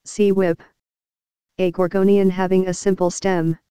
See whip. A gorgonian having a simple stem.